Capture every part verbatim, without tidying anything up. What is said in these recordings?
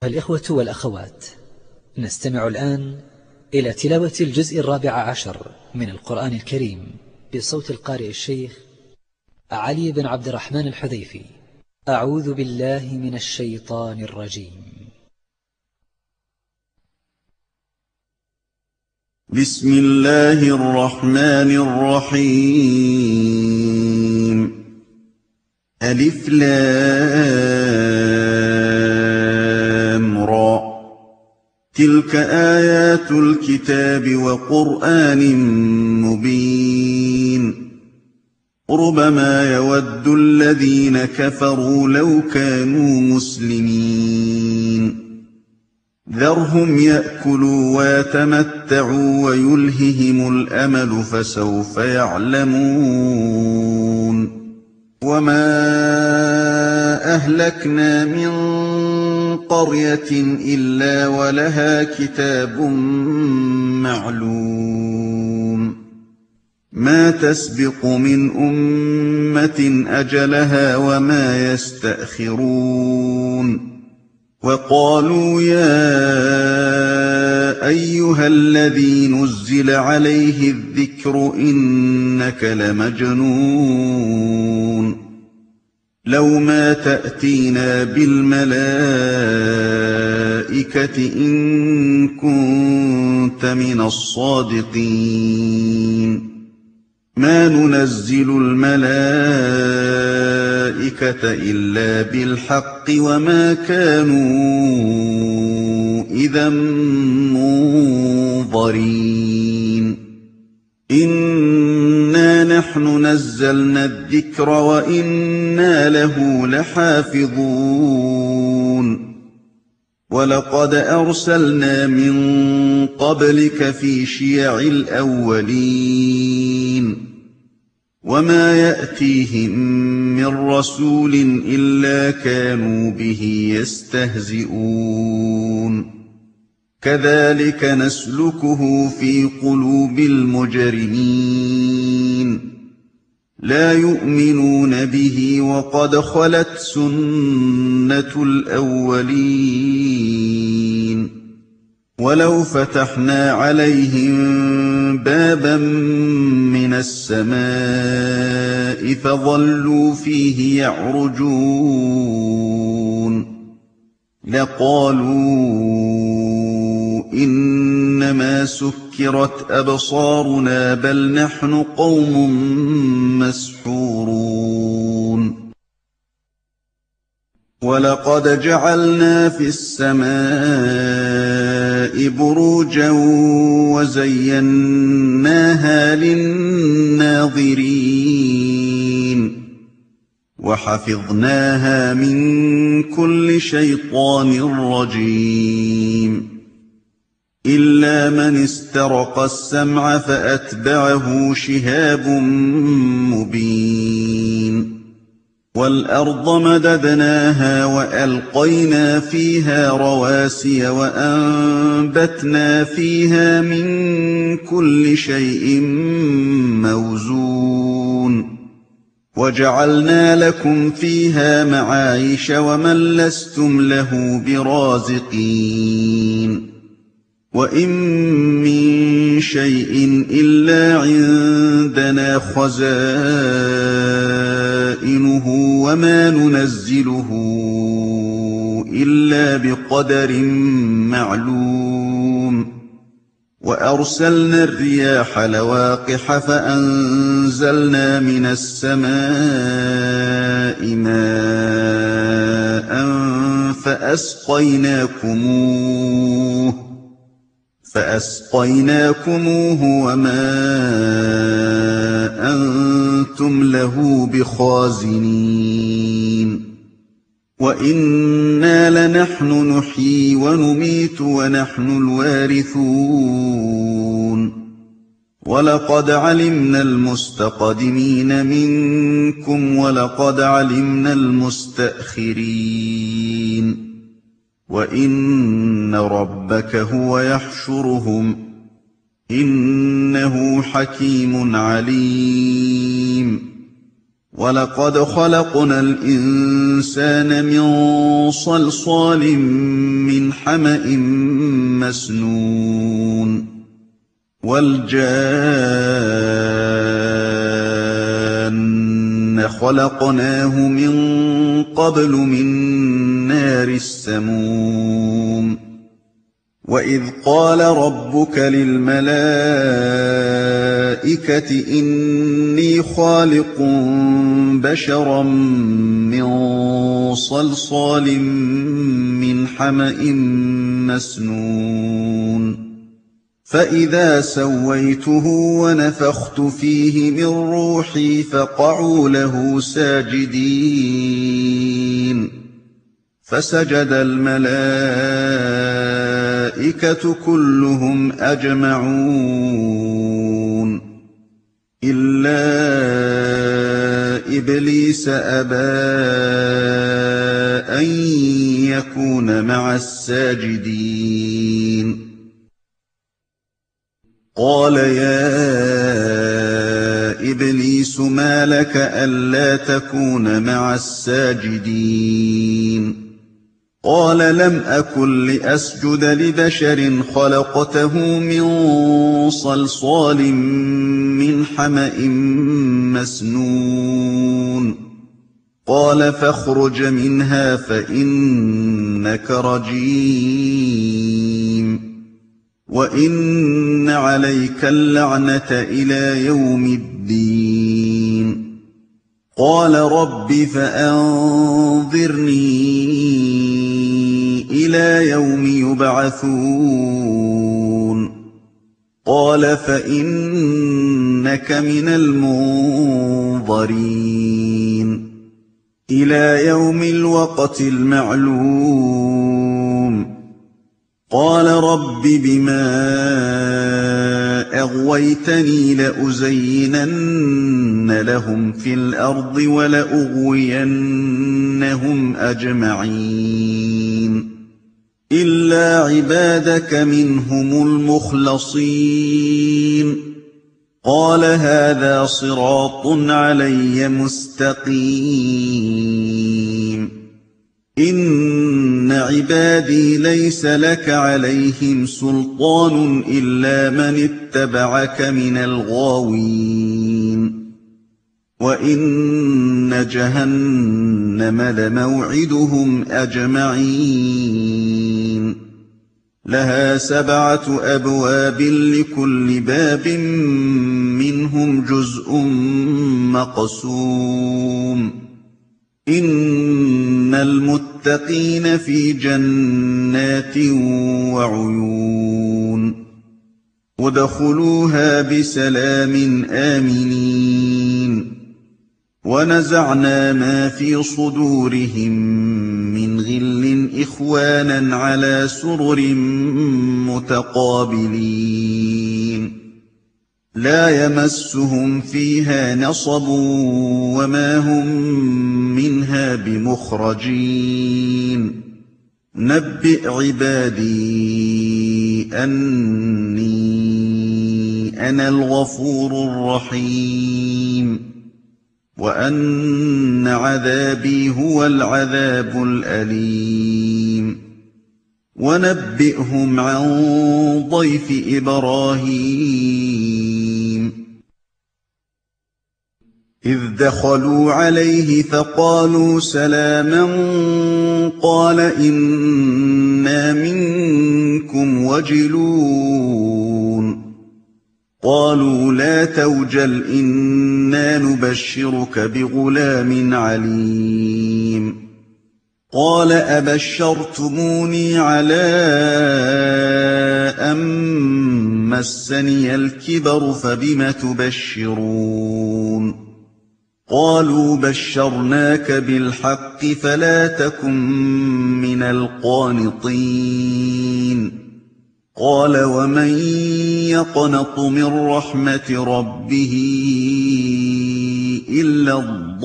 الإخوة والأخوات، نستمع الآن إلى تلاوة الجزء الرابع عشر من القرآن الكريم بصوت القارئ الشيخ علي بن عبد الرحمن الحذيفي. أعوذ بالله من الشيطان الرجيم. بسم الله الرحمن الرحيم. ألف لام را. تلك آيات الكتاب وقرآن مبين. ربما يود الذين كفروا لو كانوا مسلمين. ذرهم يأكلوا ويتمتعوا ويلههم الأمل فسوف يعلمون. وما أهلكنا من قرية إلا ولها كتاب معلوم. ما تسبق من أمة أجلها وما يستأخرون. وقالوا يا أيها الذي نزل عليه الذكر إنك لمجنون. لو ما تأتينا بالملائكة إن كنت من الصادقين. ما ننزل الملائكة إلا بالحق وما كانوا إذا منظرين. إنا نحن نزلنا الذكر وإنا له لحافظون. ولقد أرسلنا من قبلك في شيع الأولين. وما يأتيهم من رسول إلا كانوا به يستهزئون. كذلك نسلكه في قلوب المجرمين. لا يؤمنون به وقد خلت سنة الأولين. ولو فتحنا عليهم بابا من السماء فظلوا فيه يعرجون لقالوا إنما سكرت أبصارنا بل نحن قوم مسحورون. ولقد جعلنا في السماء بروجا وزيناها للناظرين. وحفظناها من كل شيطان رجيم. إلا من استرق السمع فأتبعه شهاب مبين. والأرض مددناها وألقينا فيها رواسي وأنبتنا فيها من كل شيء موزون. وجعلنا لكم فيها معايش ومن لستم له برازقين. وإن من شيء إلا عندنا خزائنه وما ننزله إلا بقدر معلوم. وأرسلنا الرياح لواقح فأنزلنا من السماء ماء فأسقيناكموه فأسقيناكموه وما أنتم له بخازنين. وإنا لنحن نحيي ونميت ونحن الوارثون. ولقد علمنا المستقدمين منكم ولقد علمنا المستأخرين. وإن ربك هو يحشرهم إنه حكيم عليم. وَلَقَدْ خَلَقْنَا الْإِنسَانَ مِن صَلْصَالٍ مِّنْ حَمَإٍ مَّسْنُونٍ وَالْجَانَّ خَلَقْنَاهُ مِن قَبْلُ مِن نَّارِ السَّمُومِ وَإِذْ قَالَ رَبُّكَ لِلْمَلَائِكَةِ إِنِّي خَالِقٌ بَشَرًا مِّن صَلْصَالٍ مِّنْ حَمَإٍ مَّسْنُونٍ فَإِذَا سَوَّيْتُهُ وَنَفَخْتُ فِيهِ مِن رُّوحِي فَقَعُوا لَهُ سَاجِدِينَ فَسَجَدَ الْمَلَائِكَةُ كُلُّهُمْ أَجْمَعُونَ إِلَّا إِبْلِيسَ أَبَىٰ أَن يَكُونَ مَعَ السَّاجِدِينَ قَالَ يَا إِبْلِيسُ مَا لَكَ أَلَّا تَكُونَ مَعَ السَّاجِدِينَ قَالَ لَمْ أَكُن لِّأَسْجُدَ لِبَشَرٍ خَلَقْتَهُ مِن صَلْصَالٍ مِّنْ حَمَإٍ مَّسْنُونٍ قَالَ فَاخْرُجْ مِنْهَا فَإِنَّكَ رَجِيمٌ وَإِنَّ عَلَيْكَ اللَّعْنَةَ إِلَىٰ يَوْمِ الدِّينِ قَالَ رَبِّ فَأَنظِرْنِي إِلَىٰ يَوْمِ يُبْعَثُونَ قَالَ فَإِنَّكَ مِنَ الْمُنظَرِينَ إِلَىٰ يَوْمِ الْوَقْتِ الْمَعْلُومِ قَالَ رَبِّ بِمَا أَغْوَيْتَنِي لَأُزَيِّنَنَّ لَهُمْ فِي الْأَرْضِ وَلَأُغْوِيَنَّهُمْ أَجْمَعِينَ إِلَّا عِبَادَكَ مِنْهُمُ الْمُخْلَصِينَ قَالَ هَٰذَا صِرَاطٌ عَلَيَّ مُسْتَقِيمٌ إِنَّ عِبَادِي لَيْسَ لَكَ عَلَيْهِمْ سُلْطَانٌ إِلَّا مَنِ اتَّبَعَكَ مِنَ الْغَاوِينَ وَإِنَّ جَهَنَّمَ لَمَوْعِدُهُمْ أَجْمَعِينَ لَهَا سَبْعَةُ أَبْوَابٍ لِّكُلِّ بَابٍ مِّنْهُمْ جُزْءٌ مَّقْسُومٌ إِنَّ الْمُتَّقِينَ فِي جَنَّاتٍ وَعُيُونٍ ادْخُلُوهَا بِسَلَامٍ آمِنِينَ وَنَزَعْنَا مَا فِي صُدُورِهِم مِّنْ غِلٍّ إِخْوَانًا عَلَىٰ سُرُرٍ مُّتَقَابِلِينَ لَا يَمَسُّهُمْ فِيهَا نَصَبٌ وَمَا هُم مِّنْهَا بِمُخْرَجِينَ نَبِّئْ عِبَادِي أَنِّي أَنَا الْغَفُورُ الرَّحِيمُ وَأَنَّ عَذَابِي هُوَ الْعَذَابُ الْأَلِيمُ وَنَبِّئْهُمْ عَن ضَيْفِ إِبْرَاهِيمَ إِذْ دَخَلُوا عَلَيْهِ فَقَالُوا سَلَامًا قَالَ إِنَّا مِنكُمْ وَجِلُونَ قَالُوا لَا تَوْجَلْ إِنَّا نُبَشِّرُكَ بِغُلَامٍ عَلِيمٍ قَالَ أَبَشَّرْتُمُونِي عَلَىٰ أَن مَّسَّنِيَ الْكِبَرُ فَبِمَ تُبَشِّرُونَ قَالُوا بَشَّرْنَاكَ بِالْحَقِّ فَلَا تَكُن مِّنَ الْقَانِطِينَ قَالَ وَمَن يَقْنَطُ مِن رَّحْمَةِ رَبِّهِ إِلَّا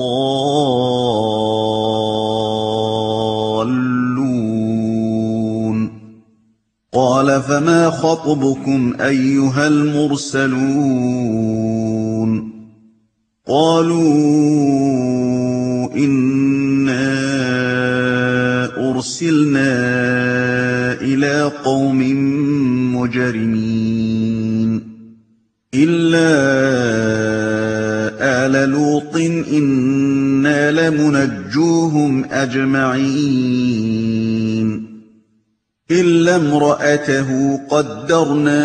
الضَّالُّونَ قَالَ فَمَا خَطْبُكُمْ أَيُّهَا الْمُرْسَلُونَ قالوا إنا أرسلنا إلى قوم مجرمين إلا آل لوط إنا لمنجوهم أجمعين إلا امرأته قدرنا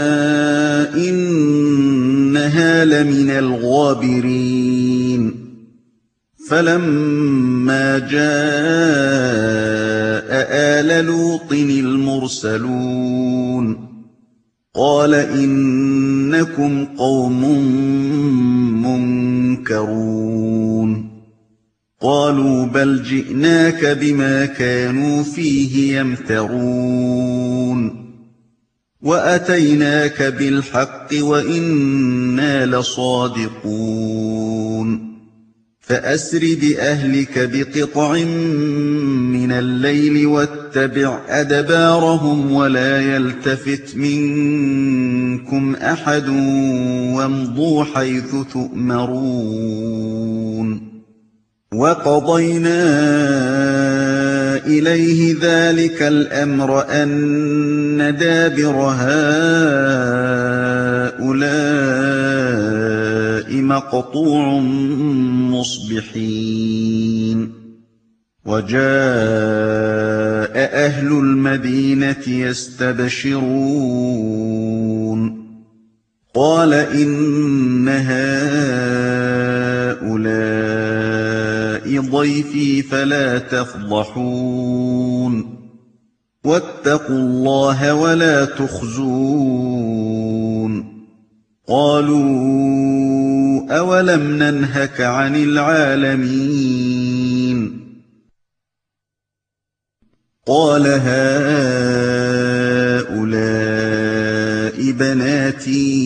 إنها لمن الغابرين فلما جاء آل لوط المرسلون قال إنكم قوم منكرون قالوا بل جئناك بما كانوا فيه يمترون وأتيناك بالحق وإنا لصادقون فأسر بأهلك بقطع من الليل واتبع أدبارهم ولا يلتفت منكم أحد وامضوا حيث تؤمرون وقضينا إليه ذلك الأمر أن دابر هؤلاء مقطوع مصبحين وجاء أهل المدينة يستبشرون قال إن هؤلاء ضيفي فلا تفضحون واتقوا الله ولا تخزون قالوا أولم ننهك عن العالمين قال هؤلاء بناتي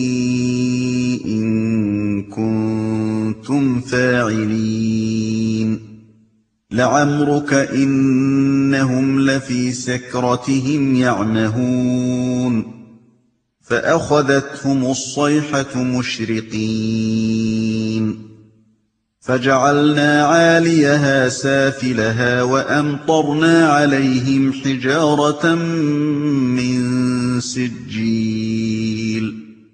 إن كنتم فاعلين لعمرك إنهم لفي سكرتهم يعمهون فأخذتهم الصيحة مشرقين فجعلنا عاليها سافلها وأمطرنا عليهم حجارة من سجيل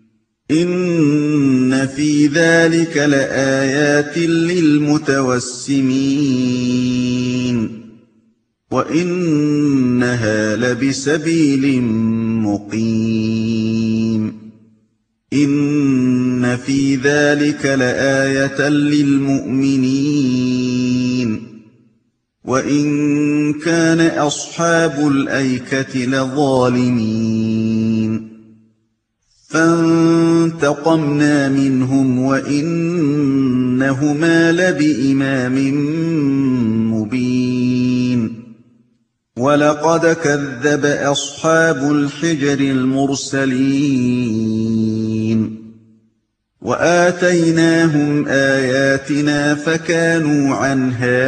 إن في ذلك لآيات للمتوسمين وإنها لبسبيل مقيم إن في ذلك لآية للمؤمنين وإن كان أصحاب الأيكة لظالمين فانتقمنا منهم وإنهما لبإمام مبين ولقد كذب أصحاب الحجر المرسلين وآتيناهم آياتنا فكانوا عنها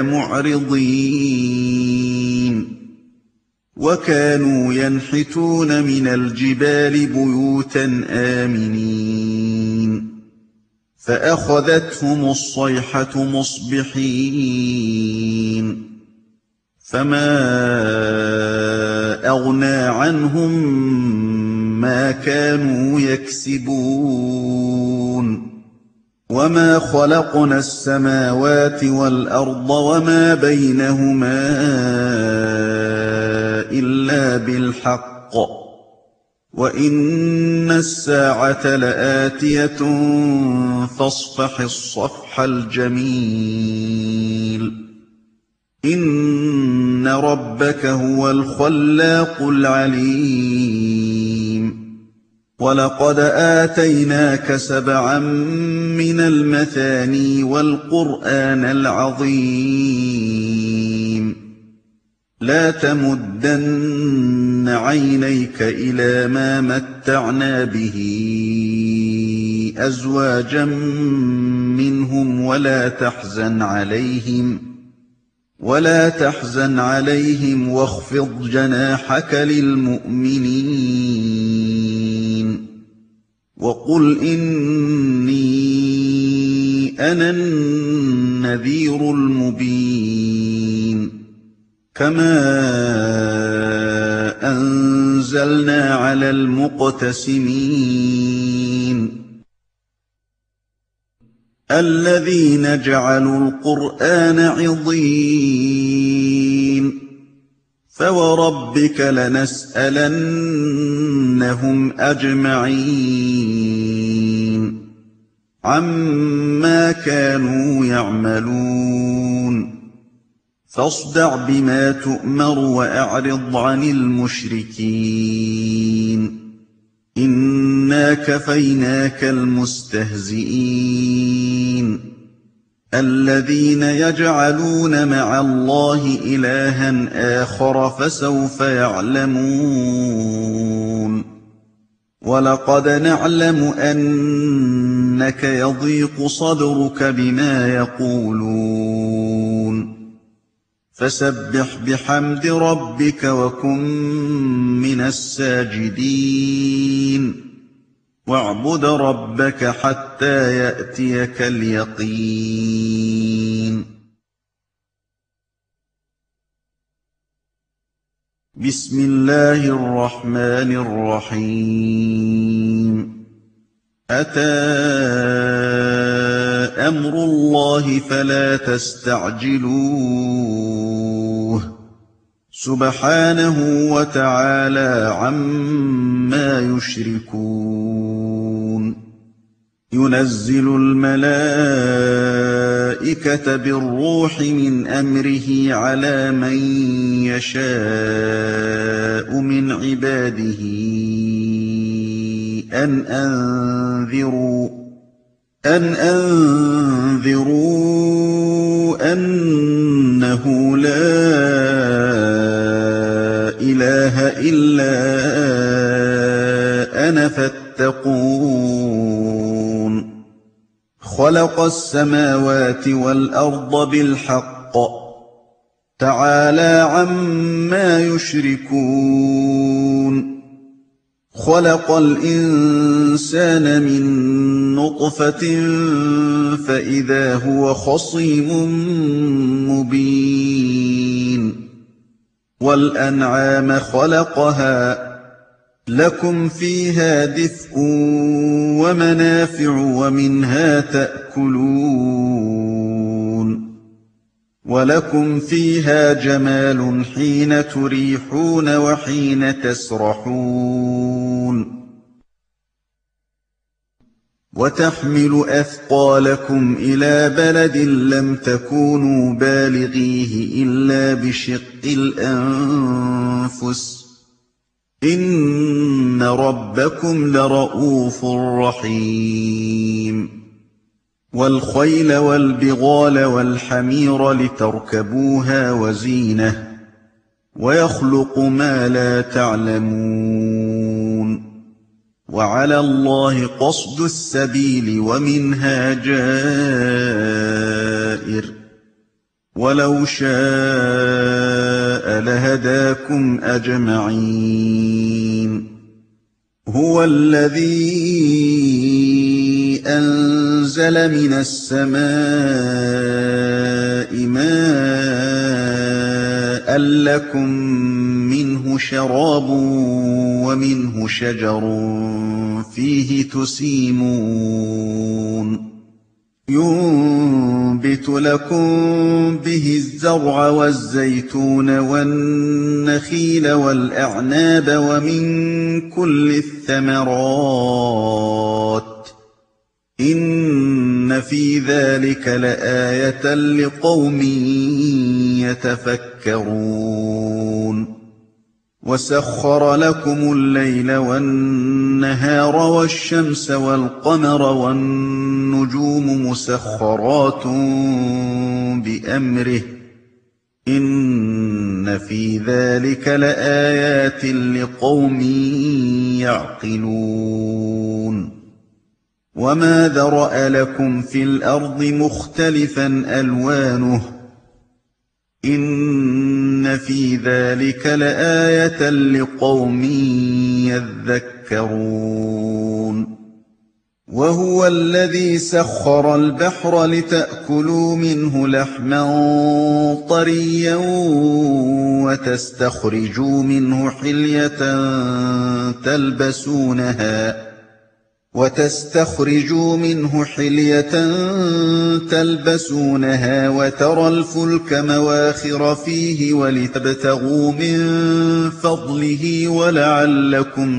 معرضين وكانوا ينحتون من الجبال بيوتا آمنين فأخذتهم الصيحة مصبحين فما أغنى عنهم ما كانوا يكسبون وما خلقنا السماوات والأرض وما بينهما إلا بالحق وإن الساعة لآتية فاصفح الصفح الجميل إن ربك هو الخلاق العليم ولقد آتيناك سبعا من المثاني والقرآن العظيم لا تمدن عينيك إلى ما متعنا به أزواجا منهم ولا تحزن عليهم ولا تحزن عليهم واخفض جناحك للمؤمنين وقل إني أنا النذير المبين كما أنزلنا على المقتسمين الذين جعلوا القرآن عضين فوربك لنسألنهم أجمعين عما كانوا يعملون فاصدع بما تؤمر وأعرض عن المشركين إنا كفيناك المستهزئين الذين يجعلون مع الله إلها آخر فسوف يعلمون ولقد نعلم أنك يضيق صدرك بما يقولون فسبح بحمد ربك وكن من الساجدين واعبد ربك حتى يأتيك اليقين بسم الله الرحمن الرحيم أتى أمر الله فلا تستعجلوه سبحانه وتعالى عما يشركون ينزل الملائكة بالروح من أمره على من يشاء من عباده أن أنذروا أن أنذروا أنه لا إله إلا أنا فاتقون خلق السماوات والأرض بالحق تعالى عما يشركون خلق الإنسان من نطفة فإذا هو خصيم مبين والأنعام خلقها لكم فيها دفء ومنافع ومنها تأكلون ولكم فيها جمال حين تريحون وحين تسرحون وتحمل أثقالكم إلى بلد لم تكونوا بالغيه إلا بشق الأنفس إن ربكم لرءوف رحيم والخيل والبغال والحمير لتركبوها وزينة ويخلق ما لا تعلمون وعلى الله قصد السبيل ومنها جائر ولو شاء لهداكم أجمعين هو الذي أنزل من السماء ماء لكم منه شراب ومنه شجر فيه تسيمون ينبت لكم به الزرع والزيتون والنخيل والأعناب ومن كل الثمرات إن في ذلك لآية لقوم يتفكرون وسخر لكم الليل والنهار والشمس والقمر والنجوم مسخرات بأمره إن في ذلك لآيات لقوم يعقلون وما ذرأ لكم في الأرض مختلفا ألوانه إن في ذلك لآية لقوم يذكرون وهو الذي سخر البحر لتأكلوا منه لحما طريا وتستخرجوا منه حلية تلبسونها وتستخرجوا منه حلية تلبسونها وترى الفلك مواخر فيه ولتبتغوا من فضله ولعلكم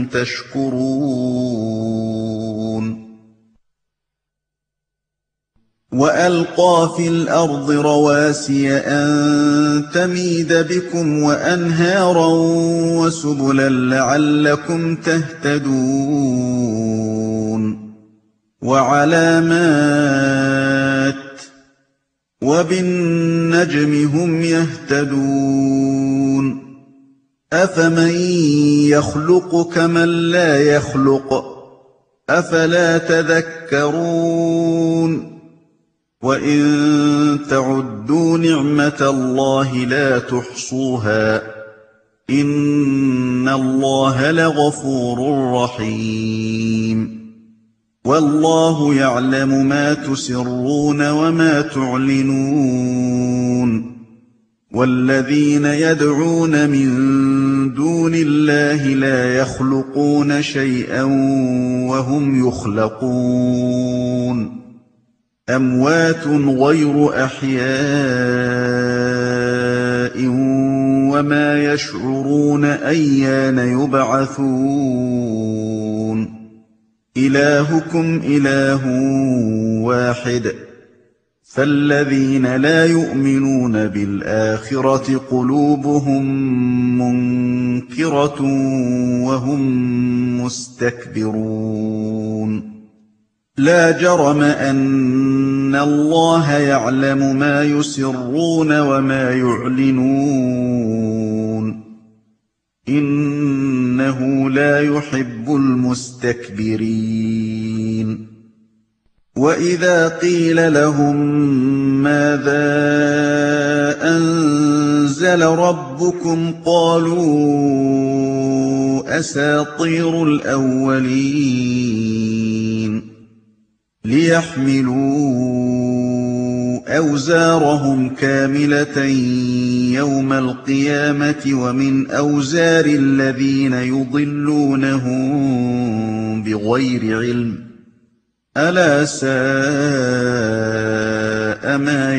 تشكرون وألقى في الأرض رواسي أن تميد بكم وأنهارا وسبلا لعلكم تهتدون وعلامات وبالنجم هم يهتدون أفمن يخلق كمن لا يخلق أفلا تذكرون وإن تعدوا نعمة الله لا تحصوها إن الله لغفور رحيم والله يعلم ما تسرون وما تعلنون والذين يدعون من دون الله لا يخلقون شيئا وهم يخلقون أموات غير أحياء وما يشعرون أيان يبعثون إلهكم إله واحد فالذين لا يؤمنون بالآخرة قلوبهم منكرة وهم مستكبرون لا جرم أن الله يعلم ما يسرون وما يعلنون إنه لا يحب المستكبرين وإذا قيل لهم ماذا أنزل ربكم قالوا أساطير الأولين ليحملوا أوزارهم كاملة يوم القيامة ومن أوزار الذين يضلونهم بغير علم ألا ساء ما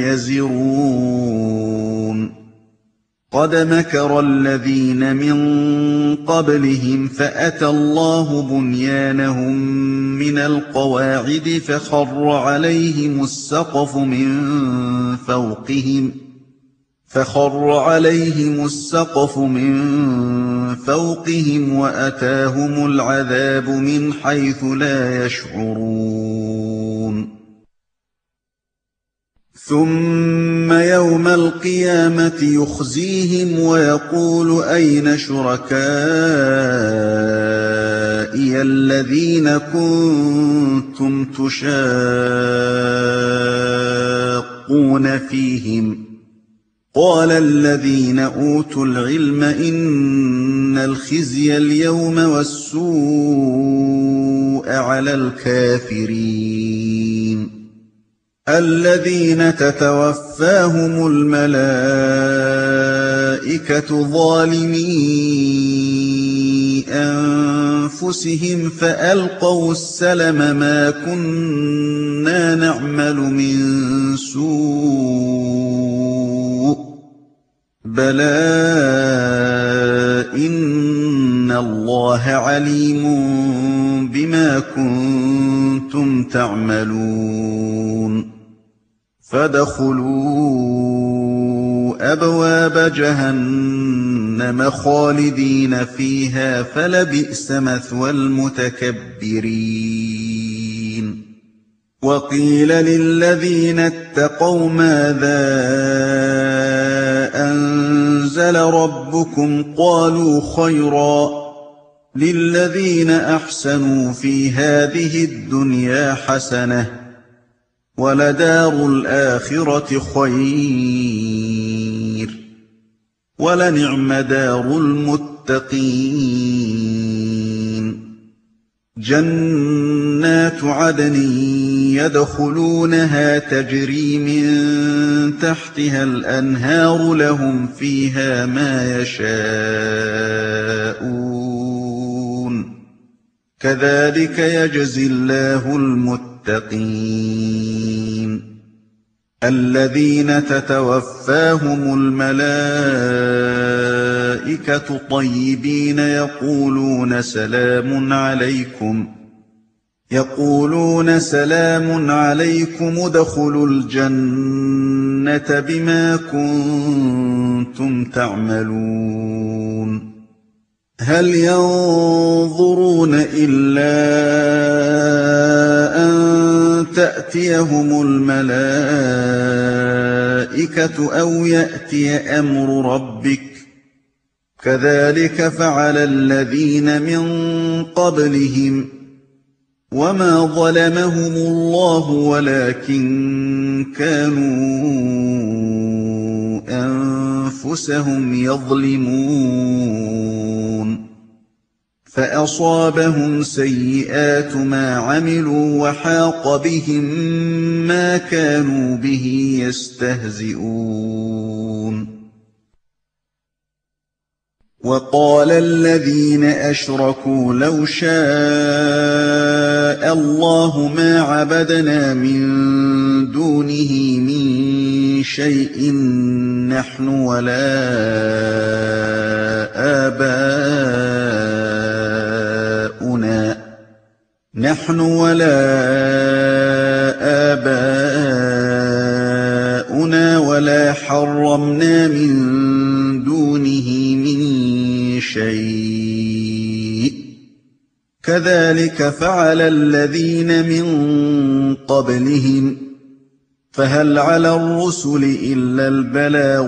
يزرون قد مكر الذين من قبلهم فأتى الله بنيانهم من القواعد فخر عليهم السقف من فوقهم فخر عليهم السقف من فوقهم وأتاهم العذاب من حيث لا يشعرون ثم يوم القيامة يخزيهم ويقول أين شركائي الذين كنتم تشاقون فيهم قال الذين أوتوا العلم إن الخزي اليوم والسوء على الكافرين الذين تتوفاهم الملائكة ظالمي أنفسهم فألقوا السلم ما كنا نعمل من سوء بلى إن الله عليم بما كنتم تعملون فادخلوا أبواب جهنم خالدين فيها فلبئس مثوى المتكبرين وقيل للذين اتقوا ماذا أنزل ربكم قالوا خيرا للذين أحسنوا في هذه الدنيا حسنة ولدار الآخرة خير ولنعم دار المتقين جَنَّاتُ عَدْنٍ يَدْخُلُونَهَا تَجْرِي مِن تَحْتِهَا الْأَنْهَارُ لَهُمْ فِيهَا مَا يَشَاءُونَ ۚ كَذَٰلِكَ يَجْزِي اللَّهُ الْمُتَّقِينَ الَّذِينَ تَتَوَفَّاهُمُ الْمَلَائِكَةُ طَيِّبِينَ يَقُولُونَ سَلَامٌ عَلَيْكُمْ يَقُولُونَ سَلَامٌ عَلَيْكُمُ ادْخُلُوا الْجَنَّةَ بِمَا كُنتُمْ تَعْمَلُونَ هَلْ يَنظُرُونَ إِلَّا أَن تَأْتِيَهُمُ الْمَلَائِكَةُ أَوْ يَأْتِيَ أَمْرُ رَبِّكَ ۚ كَذَٰلِكَ فَعَلَ الَّذِينَ مِن قَبْلِهِمْ ۚ وَمَا ظَلَمَهُمُ اللَّهُ وَلَٰكِن كَانُوا أَنفُسَهُمْ يَظْلِمُونَ فَأَصَابَهُمْ سَيِّئَاتُ مَا عَمِلُوا وَحَاقَ بِهِم مَّا كَانُوا بِهِ يَسْتَهْزِئُونَ وَقَالَ الَّذِينَ أَشْرَكُوا لَوْ شَاءَ اللَّهُ مَا عَبَدْنَا مِن دُونِهِ مِن شَيْءٍ نَّحْنُ وَلَا آبَاؤُنَا نَحْنُ وَلَا آبَاؤُنَا وَلَا حَرَّمْنَا مِن دُونِهِ مِن شَيْءٍ ۚ كَذَٰلِكَ فَعَلَ الَّذِينَ مِن قَبْلِهِمْ ۚ فَهَلْ عَلَى الرُّسُلِ إِلَّا الْبَلَاغُ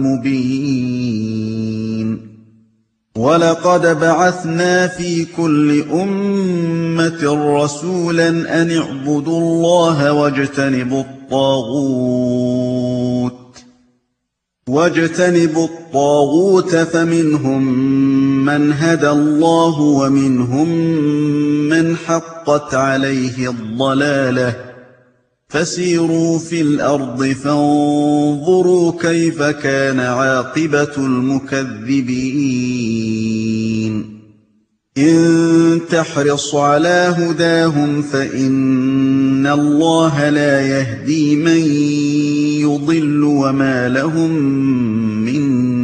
الْمُبِينُ وَلَقَدْ بَعَثْنَا فِي كُلِّ أُمَّةٍ رَّسُولًا أَنِ اعْبُدُوا اللَّهَ وَاجْتَنِبُوا الطَّاغُوتَ وَاجْتَنِبُوا الطَّاغُوتَ فَمِنْهُم مَّنْ هَدَى اللَّهُ وَمِنْهُم مَّنْ حَقَّتْ عَلَيْهِ الضَّلَالَةُ ۚ فَسِيرُوا فِي الْأَرْضِ فَانظُرُوا كَيْفَ كَانَ عَاقِبَةُ الْمُكَذِّبِينَ إِن تَحْرِصْ عَلَىٰ هُدَاهُمْ فَإِنَّ اللَّهَ لَا يَهْدِي مَن يُضِلُّ وَمَا لَهُم مِّن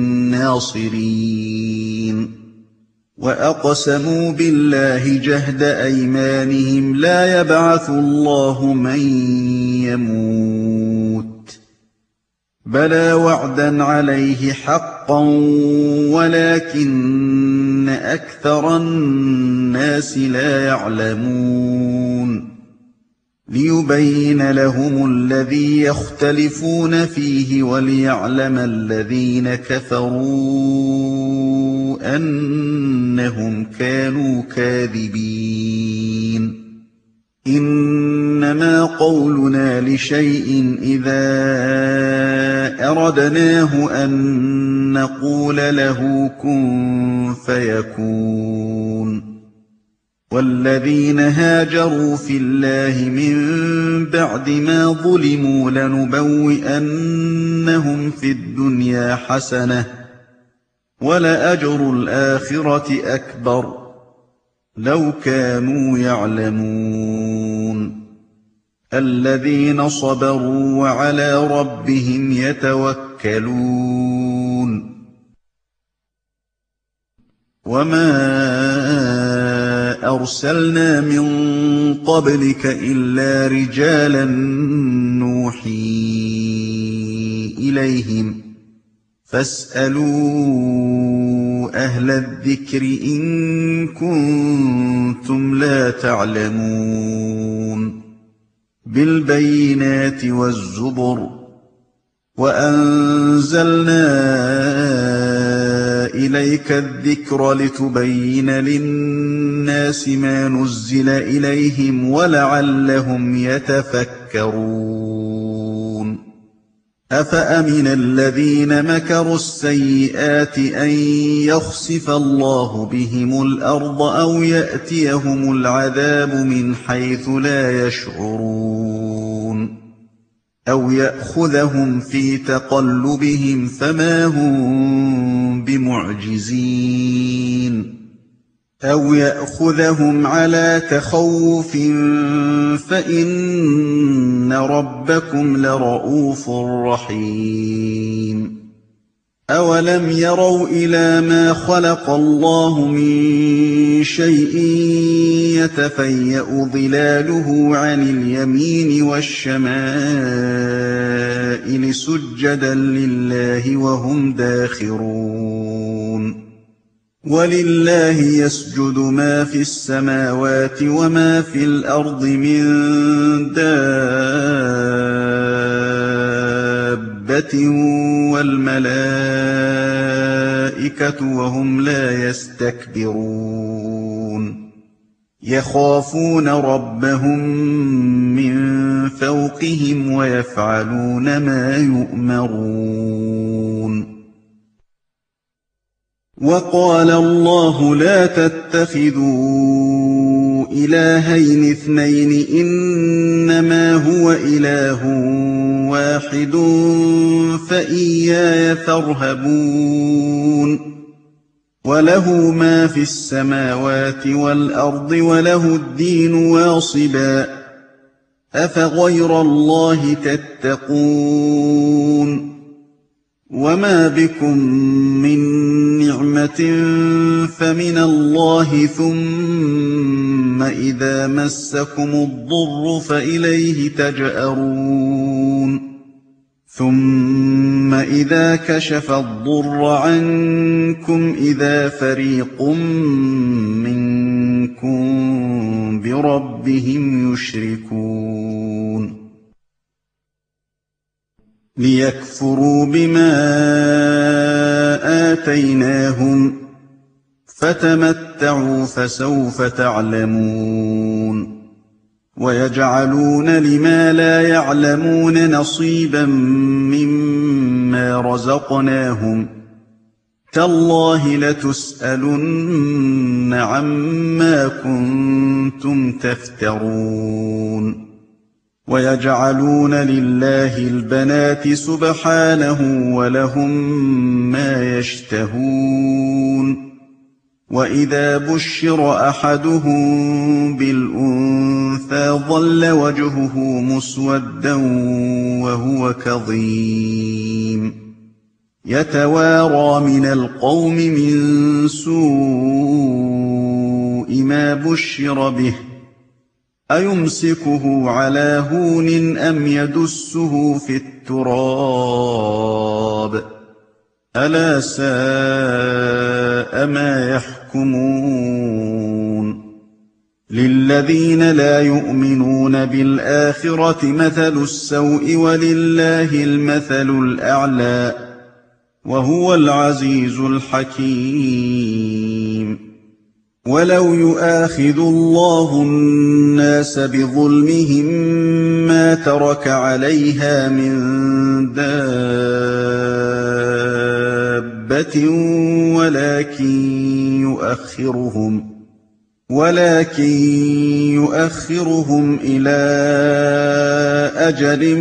نَّاصِرِينَ وَأَقْسَمُوا بِاللَّهِ جَهْدَ أَيْمَانِهِمْ لَا يَبْعَثُ اللَّهُ مَن يَمُوتُ ۚ بَلَىٰ وَعْدًا عَلَيْهِ حَقًّا وَلَٰكِنَّ أَكْثَرَ النَّاسِ لَا يَعْلَمُونَ لِيُبَيِّنَ لَهُمُ الَّذِي يَخْتَلِفُونَ فِيهِ وَلِيَعْلَمَ الَّذِينَ كَفَرُوا أَنَّهُمْ كَانُوا كَاذِبِينَ إِنَّمَا قَوْلُنَا لِشَيْءٍ إِذَا أَرَدْنَاهُ أَن نَّقُولَ لَهُ كُن فَيَكُونُ وَالَّذِينَ هَاجَرُوا فِي اللَّهِ مِن بَعْدِ مَا ظُلِمُوا لَنُبَوِّئَنَّهُمْ فِي الدُّنْيَا حَسَنَةً ۖ وَلَأَجْرُ الْآخِرَةِ أَكْبَرُ ۚ لَوْ كَانُوا يَعْلَمُونَ الَّذِينَ صَبَرُوا وَعَلَىٰ رَبِّهِمْ يَتَوَكَّلُونَ وَمَا أَرْسَلْنَا مِن قَبْلِكَ إِلَّا رِجَالًا نُّوحِي إِلَيْهِمْ ۖ فَاسْأَلُوا أَهْلَ الذِّكْرِ إِن كُنتُمْ لَا تَعْلَمُونَ بِالْبَيِّنَاتِ وَالزُّبُرِ ۗ وَأَنزَلْنَا إِلَيْكَ الذِّكْرَ لِتُبَيِّنَ لِلنَّاسِ مَا نُزِّلَ إِلَيْهِمْ وَلَعَلَّهُمْ يَتَفَكَّرُونَ أَفَأَمِنَ الَّذِينَ مَكَرُوا السَّيِّئَاتِ أَن يَخْسِفَ اللَّهُ بِهِمُ الْأَرْضَ أَوْ يَأْتِيَهُمُ الْعَذَابُ مِنْ حَيْثُ لَا يَشْعُرُونَ أَوْ يَأْخُذَهُمْ فِي تَقَلُّبِهِمْ فَمَا هُم بِمُعْجِزِينَ أَوْ يَأْخُذَهُمْ عَلَىٰ تَخَوُّفٍ فَإِنَّ رَبَّكُمْ لَرَءُوفٌ رَّحِيمٌ أَوَلَمْ يَرَوْا إِلَىٰ مَا خَلَقَ اللَّهُ مِن شَيْءٍ يَتَفَيَّأُ ظِلَالُهُ عَنِ الْيَمِينِ وَالشَّمَائِلِ سُجَّدًا لِّلَّهِ وَهُمْ دَاخِرُونَ وَلِلَّهِ يَسْجُدُ مَا فِي السَّمَاوَاتِ وَمَا فِي الْأَرْضِ مِن دَابَّةٍ وَالْمَلَائِكَةُ وَهُمْ لَا يَسْتَكْبِرُونَ يَخَافُونَ رَبَّهُم مِّن فَوْقِهِمْ وَيَفْعَلُونَ مَا يُؤْمَرُونَ وَقَالَ اللَّهُ لَا تَتَّخِذُوا إِلَٰهَيْنِ اثْنَيْنِ إِنَّمَا هُوَ إِلَٰهٌ وَاحِدٌ فَإِيَّايَ فَارْهَبُونِ وَلَهُ مَا فِي السَّمَاوَاتِ وَالْأَرْضِ وَلَهُ الدِّينُ وَاصِبًا أَفَغَيْرَ اللَّهِ تَتَّقُونَ وَمَا بِكُم مِّن نِّعْمَةٍ فَمِنَ اللَّهِ ثُمَّ إِذَا مَسَّكُمُ الضُّرُّ فَإِلَيْهِ تَجْأَرُونَ ثُمَّ إِذَا كَشَفَ الضُّرَّ عَنكُمْ إِذَا فَرِيقٌ مِّنكُم بِرَبِّهِمْ يُشْرِكُونَ لِيَكْفُرُوا بِمَا آتَيْنَاهُمْ فَتَمَتَّعُوا فَسَوْفَ تَعْلَمُونَ وَيَجْعَلُونَ لِمَا لَا يَعْلَمُونَ نَصِيبًا مِّمَّا رَزَقْنَاهُمْ تَاللَّهِ لَتُسْأَلُنَّ عَمَّا كُنتُمْ تَفْتَرُونَ وَيَجْعَلُونَ لِلَّهِ الْبَنَاتِ سُبْحَانَهُ وَلَهُم مَّا يَشْتَهُونَ وَإِذَا بُشِّرَ أَحَدُهُم بِالْأُنثَىٰ ظَلَّ وَجْهُهُ مُسْوَدًّا وَهُوَ كَظِيمٌ يَتَوَارَىٰ مِنَ الْقَوْمِ مِن سُوءِ مَا بُشِّرَ بِهِ أَيُمْسِكُهُ عَلَىٰ هُونٍ أَمْ يَدُسُّهُ فِي التُّرَابِ أَلَا سَاءَ مَا يَحْكُمُونَ لِلَّذِينَ لَا يُؤْمِنُونَ بِالْآخِرَةِ مَثَلُ السَّوْءِ وَلِلَّهِ الْمَثَلُ الْأَعْلَىٰ وَهُوَ الْعَزِيزُ الْحَكِيمُ وَلَوْ يُؤَاخِذُ اللَّهُ النَّاسَ بِظُلْمِهِم مَّا تَرَكَ عَلَيْهَا مِن دَابَّةٍ وَلَٰكِن يُؤَخِّرُهُمْ ولكن يؤخرهم إلى أجل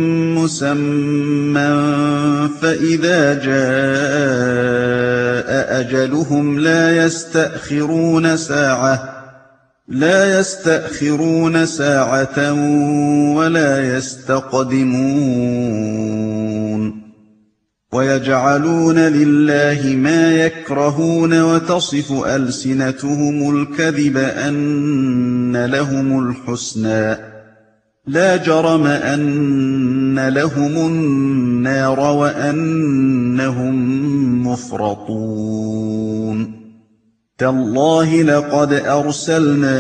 مسمى فإذا جاء أجلهم لا يستأخرون ساعة لا يستأخرون ساعة ولا يستقدمون ويجعلون لله ما يكرهون وتصف ألسنتهم الكذب أن لهم الحسنى لا جرم أن لهم النار وأنهم مفرطون تالله لقد أرسلنا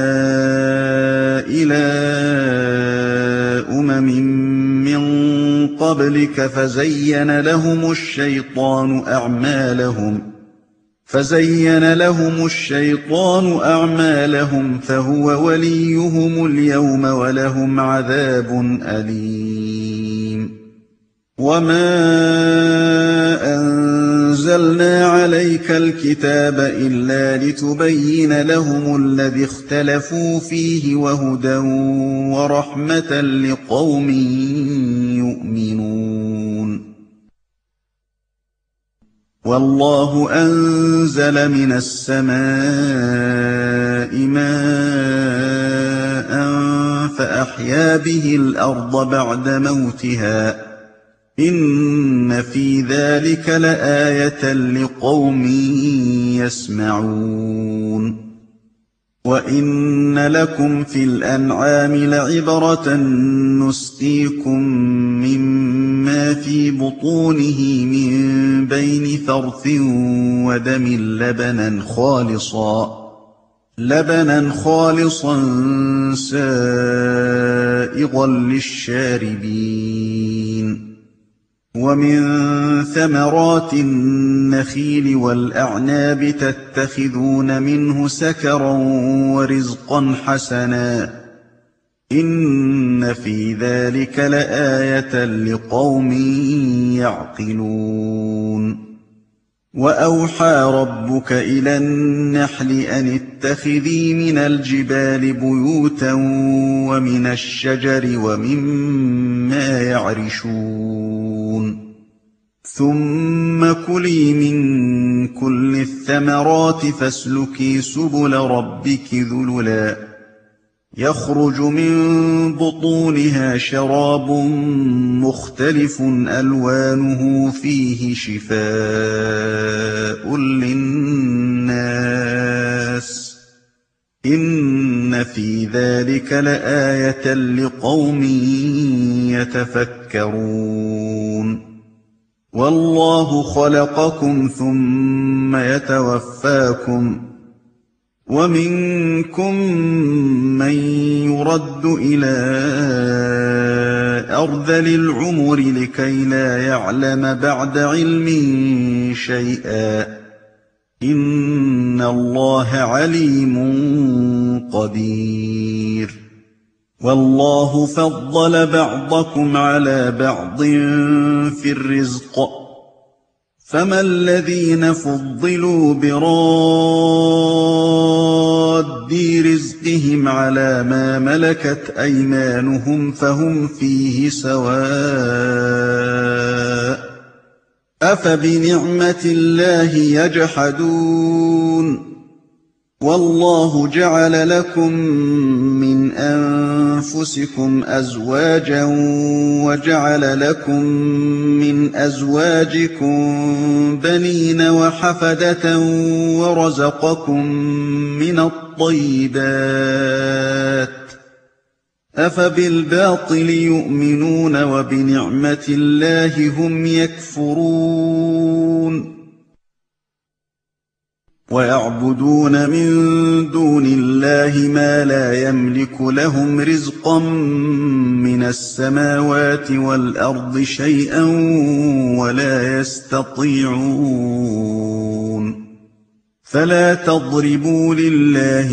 إلى أمم من قبلك فزين لهم الشيطان أعمالهم فزين لهم الشيطان أعمالهم فهو وليهم اليوم ولهم عذاب أليم وَمَا أَنزَلْنَا عَلَيْكَ الْكِتَابَ إِلَّا لِتُبَيِّنَ لَهُمُ الَّذِي اخْتَلَفُوا فِيهِ وَهُدًى وَرَحْمَةً لِّقَوْمٍ يُؤْمِنُونَ وَاللَّهُ أَنزَلَ مِنَ السَّمَاءِ مَاءً فَأَحْيَا بِهِ الْأَرْضَ بَعْدَ مَوْتِهَا ۚ إِنَّ فِي ذَٰلِكَ لَآيَةً لِّقَوْمٍ يَسْمَعُونَ وَإِنَّ لَكُمْ فِي الْأَنْعَامِ لَعِبْرَةً نُّسْقِيكُم مِّمَّا فِي بُطُونِهِ مِن بَيْنِ فَرْثٍ وَدَمٍ لَّبَنًا خَالِصًا لبنا خالصا سائغا للشاربين ومن ثمرات النخيل والأعناب تتخذون منه سكرا ورزقا حسنا إن في ذلك لآية لقوم يعقلون وأوحى ربك إلى النحل أن اتخذي من الجبال بيوتا ومن الشجر ومما يعرشون ثم كلي من كل الثمرات فاسلكي سبل ربك ذللا يخرج من بطونها شراب مختلف ألوانه فيه شفاء للناس إن في ذلك لآية لقوم يتفكرون والله خلقكم ثم يتوفاكم ومنكم من يرد إلى أرذل العمر لكي لا يعلم بعد علم شيئا إن الله عليم قدير والله فضل بعضكم على بعض في الرزق فما الذين فضلوا براد رزقهم على ما ملكت أيمانهم فهم فيه سواء أفبنعمة الله يجحدون والله جعل لكم من أنفسكم أزواجا وجعل لكم من أزواجكم بنين وحفدة ورزقكم من الطيبات أفبالباطل يؤمنون وبنعمة الله هم يكفرون ويعبدون من دون الله ما لا يملك لهم رزقا من السماوات والأرض شيئا ولا يستطيعون فلا تضربوا لله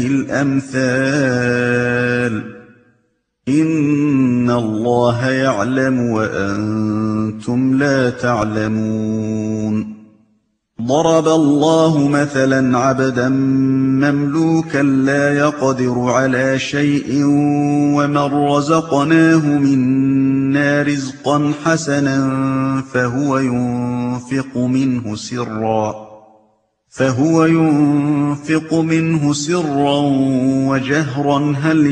الأمثال إن الله يعلم وأنتم لا تعلمون ضرب الله مثلا عبدا مملوكا لا يقدر على شيء ومن رزقناه منا رزقا حسنا فهو ينفق منه سرا فهو ينفق منه سرا وجهرا هل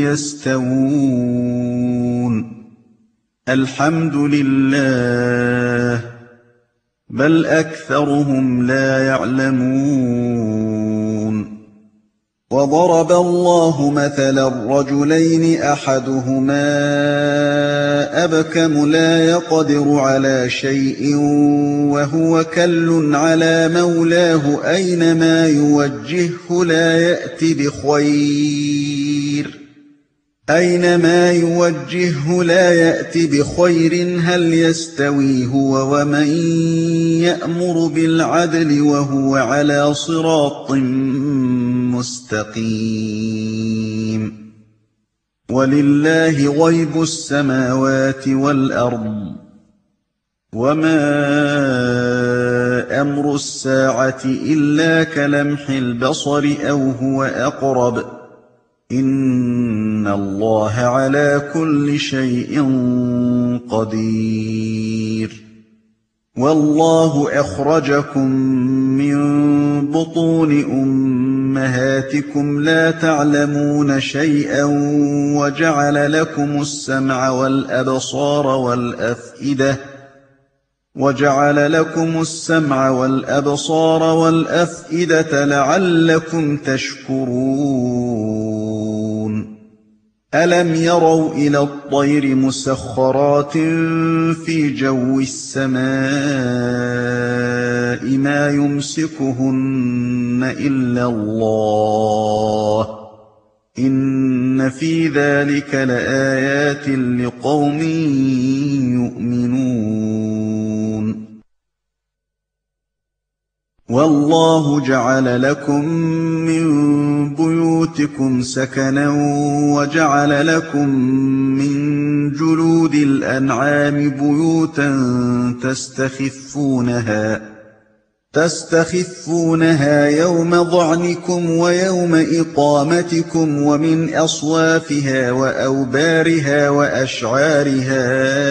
يستوون الحمد لله بل أكثرهم لا يعلمون وضرب الله مثلا رجلين أحدهما أبكم لا يقدر على شيء وهو كل على مولاه أينما يوجهه لا يأتي بخير أينما يوجهه لا يأتي بخير هل يستوي هو ومن يأمر بالعدل وهو على صراط مستقيم ولله غيب السماوات والأرض وَمَا أَمْرُ السَّاعَةِ إِلَّا كَلَمْحِ الْبَصَرِ أَوْ هُوَ أَقْرَبُ ۚ إِنَّ اللَّهَ عَلَىٰ كُلِّ شَيْءٍ قَدِيرٌ وَاللَّهُ أَخْرَجَكُم مِّن بُطُونِ أُمَّهَاتِكُمْ لَا تَعْلَمُونَ شَيْئًا وَجَعَلَ لَكُمُ السَّمْعَ وَالْأَبْصَارَ وَالْأَفْئِدَةَ وَجَعَلَ لَكُمُ السَّمْعَ وَالْأَبْصَارَ وَالْأَفْئِدَةَ لَعَلَّكُمْ تَشْكُرُونَ أَلَمْ يَرَوْا إِلَى الطَّيْرِ مُسَخَّرَاتٍ فِي جَوِّ السَّمَاءِ مَا يُمْسِكُهُنَّ إِلَّا اللَّهُ ۗ إِنَّ فِي ذَٰلِكَ لَآيَاتٍ لِقَوْمٍ يُؤْمِنُونَ وَاللَّهُ جَعَلَ لَكُم مِّن بُيُوتِكُمْ سَكَنًا وَجَعَلَ لَكُم مِّن جُلُودِ الْأَنْعَامِ بُيُوتًا تَسْتَخِفُّونَهَا تستخفونها يَوْمَ ظَعْنِكُمْ وَيَوْمَ إِقَامَتِكُمْ وَمِنْ أَصْوَافِهَا وَأَوْبَارِهَا وَأَشْعَارِهَا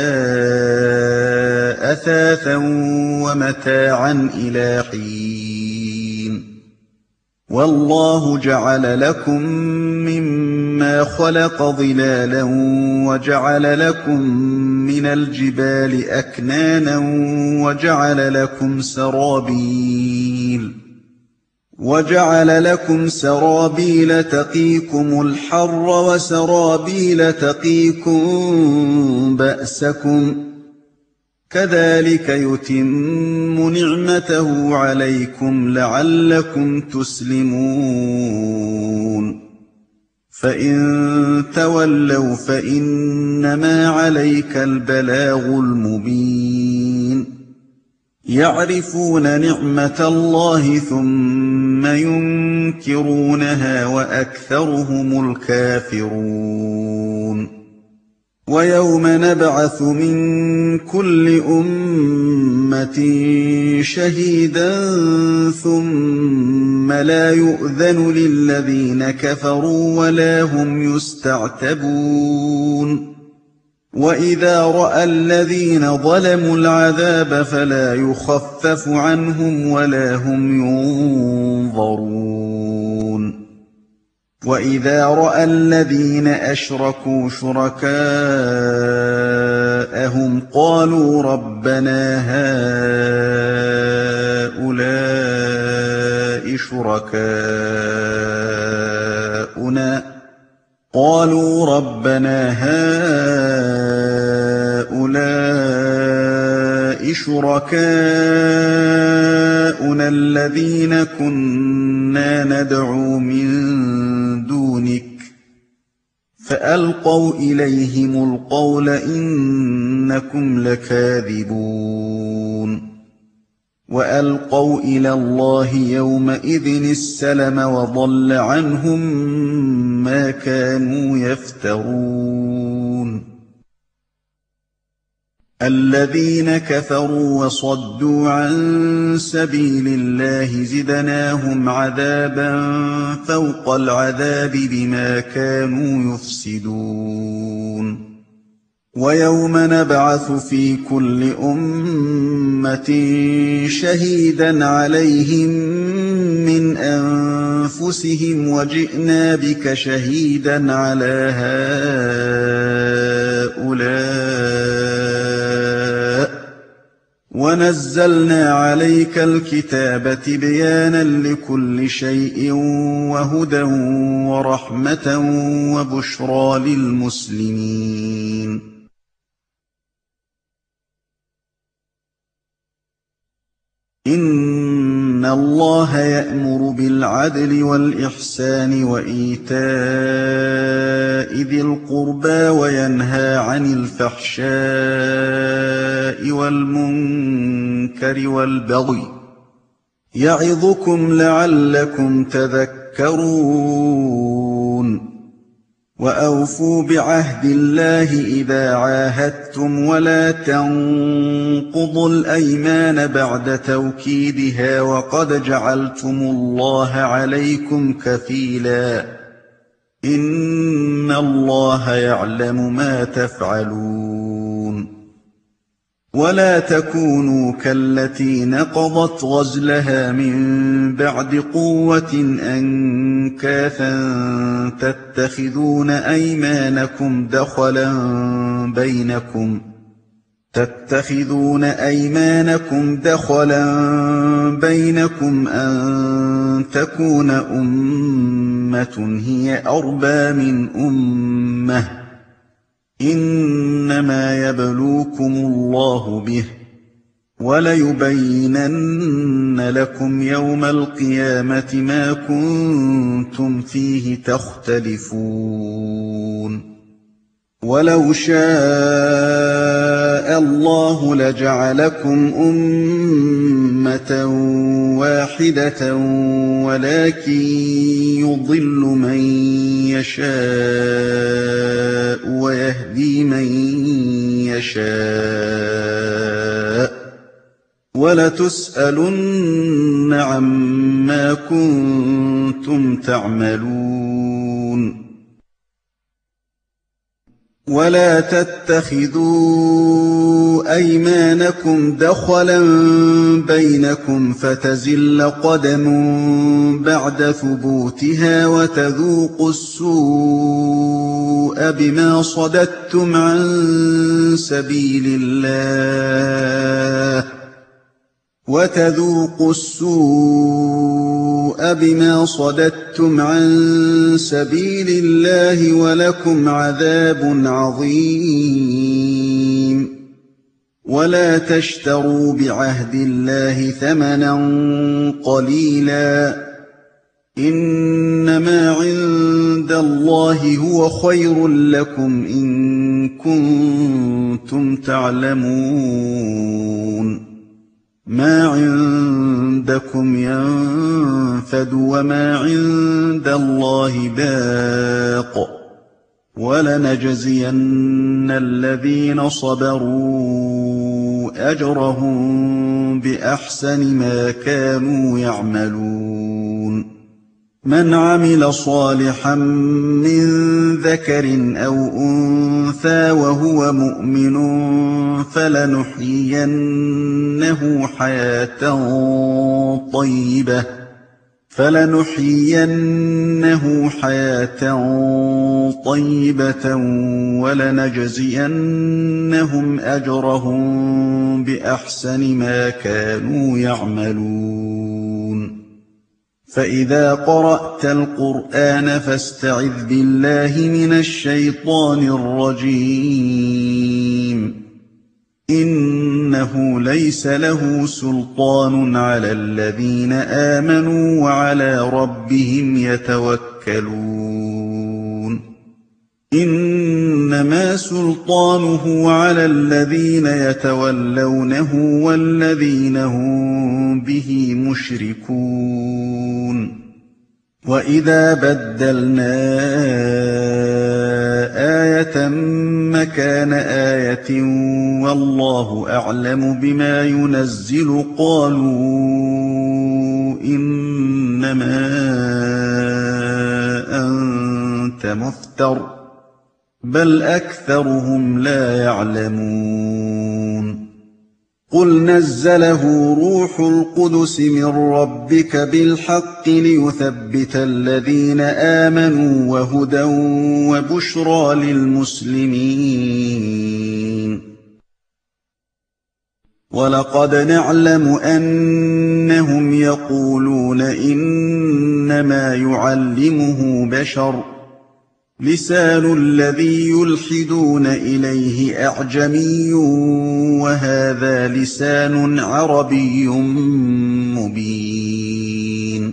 أَثَاثًا وَمَتَاعًا إِلَىٰ حِينٍ وَاللَّهُ جَعَلَ لَكُم مِّمَّا خَلَقَ ظِلَالًا وَجَعَلَ لَكُم مِّنَ الْجِبَالِ أَكْنَانًا وَجَعَلَ لَكُمْ سَرَابِيلَ وَجَعَلَ لَكُمْ سَرَابِيلَ تَقِيكُمُ الْحَرَّ وَسَرَابِيلَ تَقِيكُم بَأْسَكُمْ ۚ كَذَٰلِكَ يُتِمُّ نِعْمَتَهُ عَلَيْكُمْ لَعَلَّكُمْ تُسْلِمُونَ فَإِن تَوَلَّوْا فَإِنَّمَا عَلَيْكَ الْبَلَاغُ الْمُبِينُ يَعْرِفُونَ نِعْمَتَ اللَّهِ ثُمَّ يُنكِرُونَهَا وَأَكْثَرُهُمُ الْكَافِرُونَ وَيَوْمَ نَبْعَثُ مِن كُلِّ أُمَّةٍ شَهِيدًا ثُمَّ لَا يُؤْذَنُ لِلَّذِينَ كَفَرُوا وَلَا هُمْ يُسْتَعْتَبُونَ وَإِذَا رَأَى الَّذِينَ ظَلَمُوا الْعَذَابَ فَلَا يُخَفَّفُ عَنْهُمْ وَلَا هُمْ يُنظَرُونَ وَإِذَا رَأَى الَّذِينَ أَشْرَكُوا شُرَكَاءَهُمْ قَالُوا رَبَّنَا هَٰؤُلَاءِ شُرَكَاؤُنَا قالوا ربنا هؤلاء شركاؤنا الذين كنا ندعو من دونك فألقوا إليهم القول إنكم لكاذبون وألقوا إلى الله يومئذ السلم وضل عنهم ما كانوا يفترون الذين كفروا وصدوا عن سبيل الله زدناهم عذابا فوق العذاب بما كانوا يفسدون ويوم نبعث في كل أمة شهيدا عليهم من أنفسهم وجئنا بك شهيدا على هؤلاء ونزلنا عليك الكتاب تبيانا لكل شيء وهدى ورحمة وبشرى للمسلمين إِنَّ اللَّهَ يَأْمُرُ بِالْعَدْلِ وَالْإِحْسَانِ وَإِيتَاءِ ذِي الْقُرْبَىٰ وَيَنْهَىٰ عَنِ الْفَحْشَاءِ وَالْمُنكَرِ وَالْبَغْيِ ۚ يَعِظُكُمْ لَعَلَّكُمْ تَذَكَّرُونَ وَأَوْفُوا بِعَهْدِ اللَّهِ إِذَا عَاهَدتُّمْ وَلَا تَنقُضُوا الْأَيْمَانَ بَعْدَ تَوْكِيدِهَا وَقَدْ جَعَلْتُمُ اللَّهَ عَلَيْكُمْ كَفِيلًا إِنَّ اللَّهَ يَعْلَمُ مَا تَفْعَلُونَ وَلَا تَكُونُوا كَالَّتِي نَقَضَتْ غَزْلَهَا مِن بَعْدِ قُوَّةٍ أَنكَاثًا تَتَّخِذُونَ أَيْمَانَكُمْ دَخَلًا بَيْنَكُمْ تَتَّخِذُونَ أَيْمَانَكُمْ دَخَلًا بَيْنَكُمْ أَن تَكُونَ أُمَّةٌ هِيَ أَرْبَىٰ مِنْ أُمَّةٍ ۚ إِنَّمَا يَبْلُوكُمُ اللَّهُ بِهِ ۚ وَلَيُبَيِّنَنَّ لَكُمْ يَوْمَ الْقِيَامَةِ مَا كُنتُمْ فِيهِ تَخْتَلِفُونَ وَلَوْ شَاءَ اللَّهُ لَجَعَلَكُمْ أُمَّةً وَاحِدَةً وَلَٰكِن يُضِلُّ مَن يَشَاءُ وَيَهْدِي مَن يَشَاءُ ۚ وَلَتُسْأَلُنَّ عَمَّا كُنتُمْ تَعْمَلُونَ وَلَا تَتَّخِذُوا أَيْمَانَكُمْ دَخَلًا بَيْنَكُمْ فَتَزِلَّ قَدَمٌ بَعْدَ ثُبُوتِهَا وَتَذُوقُوا السُّوءَ بِمَا صَدَدتُّمْ عَن سَبِيلِ اللَّهِ وَتَذُوقُوا السُّوءَ بِمَا صَدَدتُّمْ عَن سَبِيلِ اللَّهِ وَلَكُمْ عَذَابٌ عَظِيمٌ وَلَا تَشْتَرُوا بِعَهْدِ اللَّهِ ثَمَنًا قَلِيلًا ۚ إِنَّمَا عِندَ اللَّهِ هُوَ خَيْرٌ لَّكُمْ إِن كُنتُمْ تَعْلَمُونَ مَا عِندَكُمْ يَنفَدُ وَمَا عِندَ اللَّهِ بَاقٍ ۗ وَلَنَجْزِيَنَّ الَّذِينَ صَبَرُوا أَجْرَهُم بِأَحْسَنِ مَا كَانُوا يَعْمَلُونَ مَنْ عَمِلَ صَالِحًا مِّن ذَكَرٍ أَوْ أُنثَىٰ وَهُوَ مُؤْمِنٌ فَلَنُحْيِيَنَّهُ حَيَاةً طَيِّبَةً فَلَنُحْيِيَنَّهُ حَيَاةً طَيِّبَةً وَلَنَجْزِيَنَّهُمْ أَجْرَهُم بِأَحْسَنِ مَا كَانُوا يَعْمَلُونَ فَإِذَا قَرَأْتَ الْقُرْآنَ فَاسْتَعِذْ بِاللَّهِ مِنَ الشَّيْطَانِ الرَّجِيمِ إِنَّهُ لَيْسَ لَهُ سُلْطَانٌ عَلَى الَّذِينَ آمَنُوا وَعَلَىٰ رَبِّهِمْ يَتَوَكَّلُونَ إِنَّمَا سُلْطَانُهُ عَلَى الَّذِينَ يَتَوَلَّوْنَهُ وَالَّذِينَ هُم بِهِ مُشْرِكُونَ وَإِذَا بَدَّلْنَا آيَةً مَّكَانَ آيَةٍ وَاللَّهُ أَعْلَمُ بِمَا يُنَزِّلُ قَالُوا إِنَّمَا أَنتَ مُفْتَرٍ ۚ بَلْ أَكْثَرُهُمْ لَا يَعْلَمُونَ قُلْ نَزَّلَهُ رُوحُ الْقُدُسِ مِن رَّبِّكَ بِالْحَقِّ لِيُثَبِّتَ الَّذِينَ آمَنُوا وَهُدًى وَبُشْرَىٰ لِلْمُسْلِمِينَ وَلَقَدْ نَعْلَمُ أَنَّهُمْ يَقُولُونَ إِنَّمَا يُعَلِّمُهُ بَشَرٌ ۗ لِّسَانُ الَّذِي يُلْحِدُونَ إِلَيْهِ أَعْجَمِيٌّ وَهَٰذَا لِسَانٌ عَرَبِيٌّ مُّبِينٌ